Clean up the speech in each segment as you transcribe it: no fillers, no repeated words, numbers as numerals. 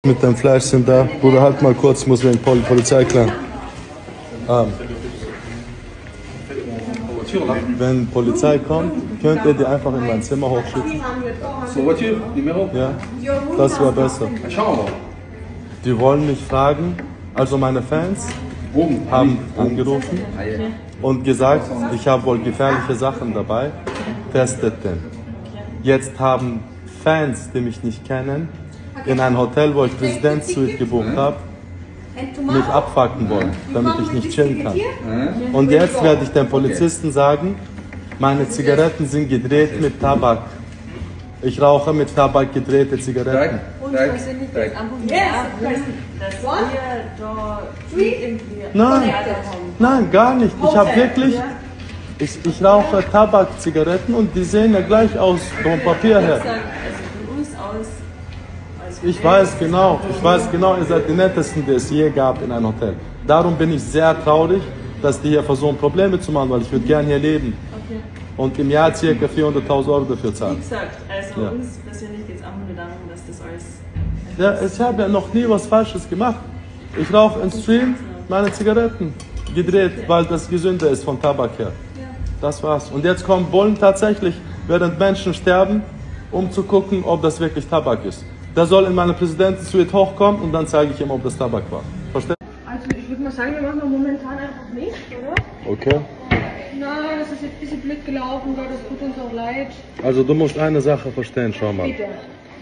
Mit dem Fleisch sind da. Bruder, halt mal kurz, ich muss wegen Polizei klären. Wenn Polizei kommt, könnt ihr die einfach in mein Zimmer hochschützen. Ja, das wäre besser. Die wollen mich fragen, also meine Fans haben angerufen und gesagt, ich habe wohl gefährliche Sachen dabei, testet den. Jetzt haben Fans, die mich nicht kennen, in ein Hotel, wo ich Präsidentsuite gebucht habe, mich abfucken wollen, damit ich nicht chillen kann. Und jetzt werde ich den Polizisten sagen, meine Zigaretten sind gedreht mit Tabak. Ich rauche mit Tabak gedrehte Zigaretten. Nein, nein, gar nicht. Ich habe wirklich, ich rauche Tabak-Zigaretten und die sehen ja gleich aus vom Papier her. Ich weiß genau, ihr seid die nettesten, die es je gab in einem Hotel. Darum bin ich sehr traurig, dass die hier versuchen, Probleme zu machen, weil ich würde gerne hier leben. Okay. Und im Jahr ca. 400.000 € dafür zahlen. Wie gesagt, also uns persönlich geht es einfach nur darum, dass das alles... Ja, ich habe ja noch nie was Falsches gemacht. Ich rauche im Stream meine Zigaretten gedreht, weil das gesünder ist von Tabak her. Das war's. Und jetzt wollen tatsächlich, während Menschen sterben, um zu gucken, ob das wirklich Tabak ist. Der soll in meine Präsidentensuite hochkommen und dann zeige ich ihm, ob das Tabak war. Versteht? Also ich würde mal sagen, wir machen momentan einfach nicht, oder? Okay. Nein, das ist jetzt ein bisschen blöd gelaufen, das tut uns auch leid. Also du musst eine Sache verstehen, schau mal. Bitte.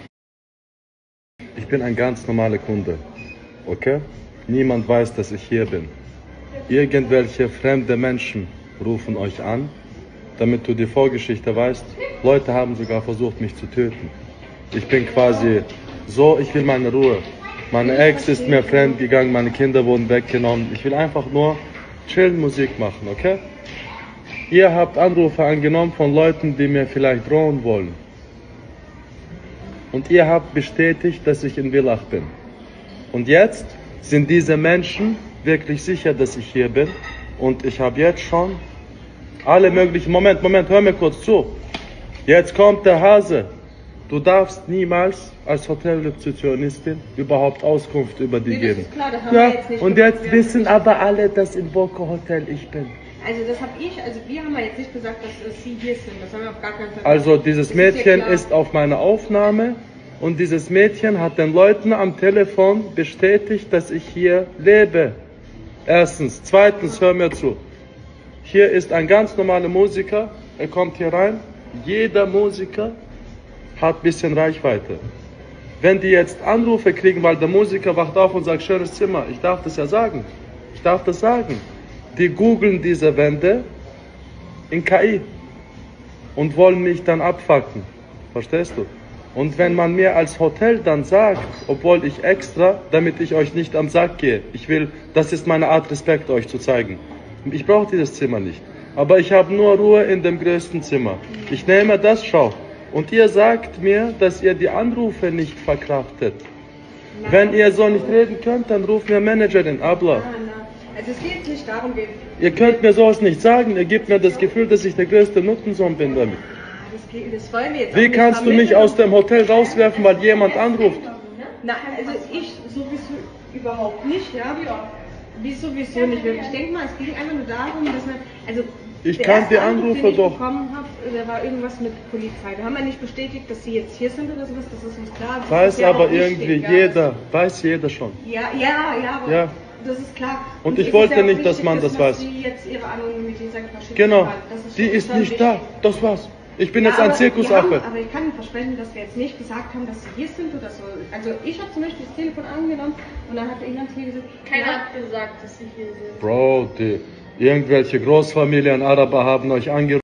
Ich bin ein ganz normaler Kunde, okay? Niemand weiß, dass ich hier bin. Irgendwelche fremde Menschen rufen euch an, damit du die Vorgeschichte weißt. Leute haben sogar versucht, mich zu töten. Ich bin quasi so, ich will meine Ruhe. Meine Ex ist mir fremd gegangen, meine Kinder wurden weggenommen. Ich will einfach nur chillen, Musik machen, okay? Ihr habt Anrufe angenommen von Leuten, die mir vielleicht drohen wollen. Und ihr habt bestätigt, dass ich in Villach bin. Und jetzt sind diese Menschen wirklich sicher, dass ich hier bin. Und ich habe jetzt schon alle möglichen... Moment, hör mir kurz zu. Jetzt kommt der Hase. Du darfst niemals als Hotelrezeptionistin überhaupt Auskunft über die geben. Das ist klar, das haben wir jetzt nicht und jetzt wissen aber alle, dass in Boko Hotel ich bin. Also das habe ich, also wir haben ja jetzt nicht gesagt, dass Sie hier sind. Das haben wir auf gar keinen Fall. Also dieses Mädchen ist auf meiner Aufnahme und dieses Mädchen hat den Leuten am Telefon bestätigt, dass ich hier lebe. Erstens. Zweitens, hör mir zu. Hier ist ein ganz normaler Musiker, er kommt hier rein. Jeder Musiker hat ein bisschen Reichweite. Wenn die jetzt Anrufe kriegen, weil der Musiker wacht auf und sagt, schönes Zimmer, ich darf das ja sagen. Ich darf das sagen. Die googeln diese Wände in KI und wollen mich dann abfucken. Verstehst du? Und wenn man mir als Hotel dann sagt, obwohl ich extra, damit ich euch nicht am Sack gehe, das ist meine Art, Respekt euch zu zeigen. Ich brauche dieses Zimmer nicht. Aber ich habe nur Ruhe in dem größten Zimmer. Ich nehme das, schau. Und ihr sagt mir, dass ihr die Anrufe nicht verkraftet. Nein. Wenn ihr so nicht reden könnt, dann ruft mir Managerin, Abla. Nein. Also es geht nicht darum, ihr könnt mir sowas nicht sagen, ihr gebt mir das Gefühl, dass ich der größte Nuttensohn bin damit. Das wollen wir jetzt Wie kannst du mich aus dem Hotel rauswerfen, weil jemand anruft? Na, also ich sowieso überhaupt nicht, ja. Wie sowieso nicht. Ich denke mal, es ging einfach nur darum, dass man, also ich kann die Anrufe den ich doch. bekommen habe, da war irgendwas mit Polizei. Da haben wir nicht bestätigt, dass sie jetzt hier sind oder sowas, das ist uns klar. Das weiß ja aber irgendwie weiß jeder schon. Ja, aber ja. Das ist klar. Und ich wollte nicht, dass man das weiß. Sie jetzt ihre Anonymität genau, die ist nicht da, das war's. Ich bin jetzt ein Zirkusaffe. Aber ich kann Ihnen versprechen, dass wir jetzt nicht gesagt haben, dass Sie hier sind oder so. Also ich habe zum Beispiel das Telefon angenommen und dann hat Ihnen hier gesagt, keiner hat gesagt, dass Sie hier sind. Bro, irgendwelche Großfamilien Araber haben euch angerufen.